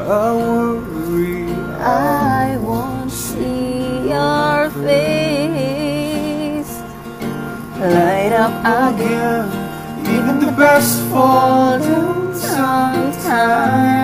worry. I won't see your face light up again. Even the best fall down sometimes.